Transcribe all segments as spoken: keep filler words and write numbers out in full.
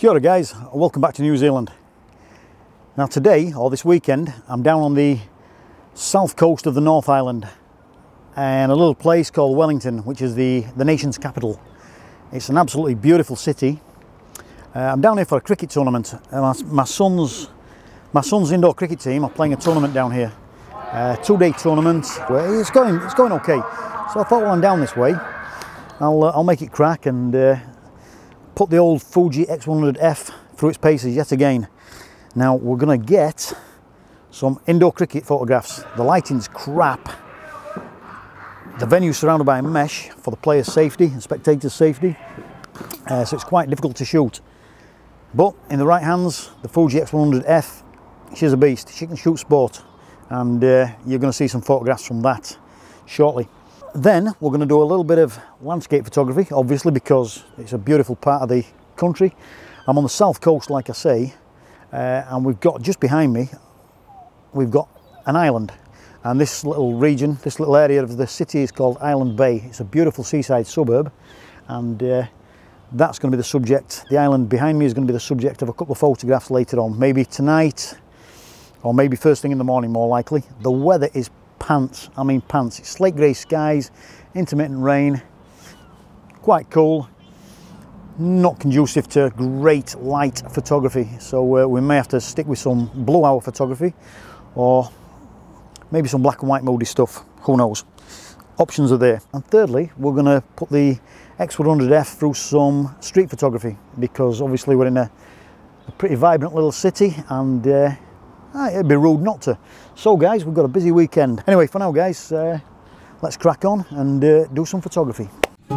Kia ora guys, welcome back to New Zealand. Now today, or this weekend, I'm down on the south coast of the North Island and a little place called Wellington, which is the, the nation's capital. It's an absolutely beautiful city. Uh, I'm down here for a cricket tournament. Uh, my, my, son's, my son's indoor cricket team are playing a tournament down here. Uh, two-day tournament. Well, it's going, it's going okay. So I thought, well, I'm down this way, I'll, uh, I'll make it crack and uh, put the old Fuji X one hundred F through its paces yet again. Now we're going to get some indoor cricket photographs. The lighting's crap. The venue's surrounded by a mesh for the players' safety and spectators' safety, uh, so it's quite difficult to shoot. But in the right hands, the Fuji X one hundred F, she's a beast. She can shoot sport, and uh, you're going to see some photographs from that shortly. Then we're going to do a little bit of landscape photography, obviously, because it's a beautiful part of the country. I'm on the south coast, like I say, uh, and we've got just behind me, we've got an island. And this little region, this little area of the city is called Island Bay. It's a beautiful seaside suburb, and uh, that's going to be the subject. The island behind me is going to be the subject of a couple of photographs later on, maybe tonight, or maybe first thing in the morning, more likely. The weather is pants, I mean pants. It's slate grey skies, intermittent rain, quite cool, not conducive to great light photography, so uh, we may have to stick with some blue hour photography or maybe some black and white moody stuff, who knows. Options are there. And thirdly, we're going to put the X one hundred F through some street photography, because obviously we're in a, a pretty vibrant little city, and uh, it'd be rude not to. So guys, we've got a busy weekend. Anyway, for now guys, uh, let's crack on and uh, do some photography.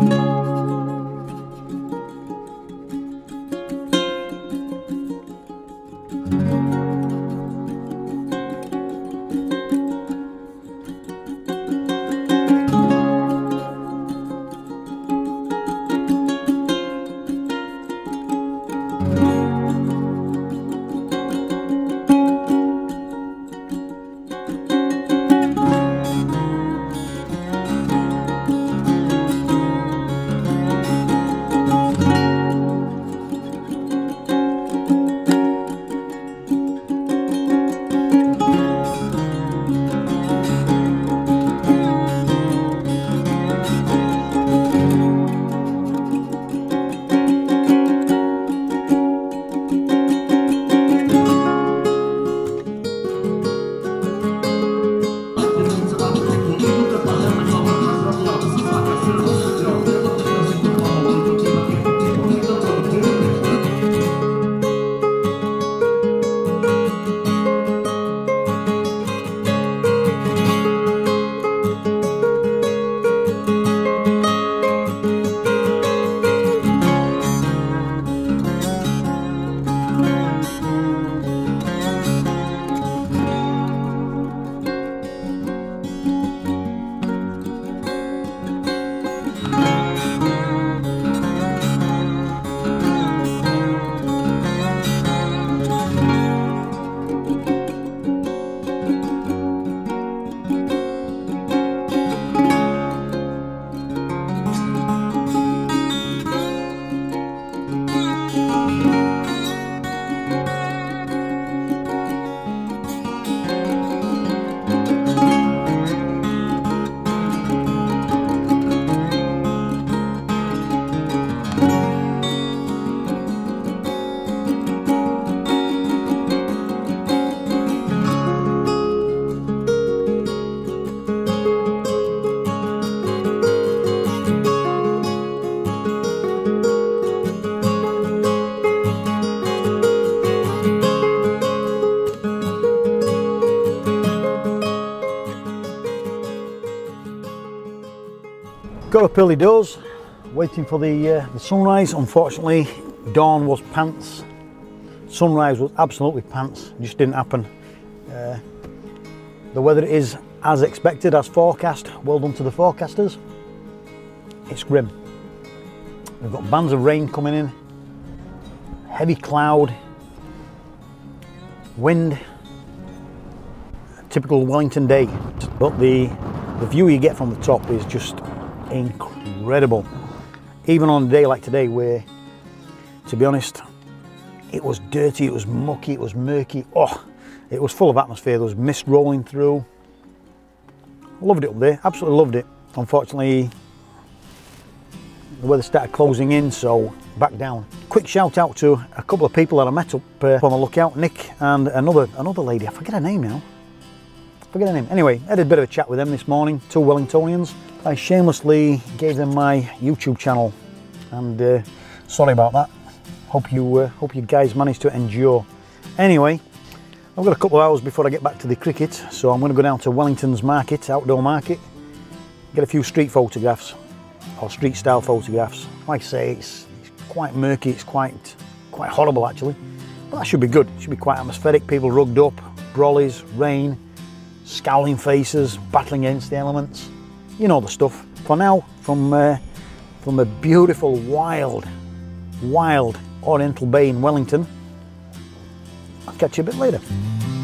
Got up early doors, waiting for the, uh, the sunrise. Unfortunately, dawn was pants. Sunrise was absolutely pants, just didn't happen. Uh, the weather is as expected, as forecast. Well done to the forecasters. It's grim. We've got bands of rain coming in, heavy cloud, wind, typical Wellington day. But the, the view you get from the top is just incredible. Even on a day like today, where, to be honest, It was dirty, it was mucky, it was murky. Oh, it was full of atmosphere. There was mist rolling through. Loved it up there, absolutely loved it. Unfortunately, the weather started closing in, so back down. Quick shout out to a couple of people that I met up uh, on the lookout, Nick and another another lady. I forget her name now. Forget her name. Anyway, I had a bit of a chat with them this morning, two Wellingtonians. I shamelessly gave them my YouTube channel, and uh, sorry about that. Hope you uh, hope you guys managed to endure. Anyway, I've got a couple of hours before I get back to the cricket, so I'm going to go down to Wellington's market, outdoor market, get a few street photographs, or street style photographs. Like I say, it's, it's quite murky, it's quite quite horrible actually, but that should be good. It should be quite atmospheric, people rugged up, brollies, rain, scowling faces, battling against the elements. You know the stuff. For now, from, uh, from a beautiful, wild, wild Oriental Bay in Wellington, I'll catch you a bit later.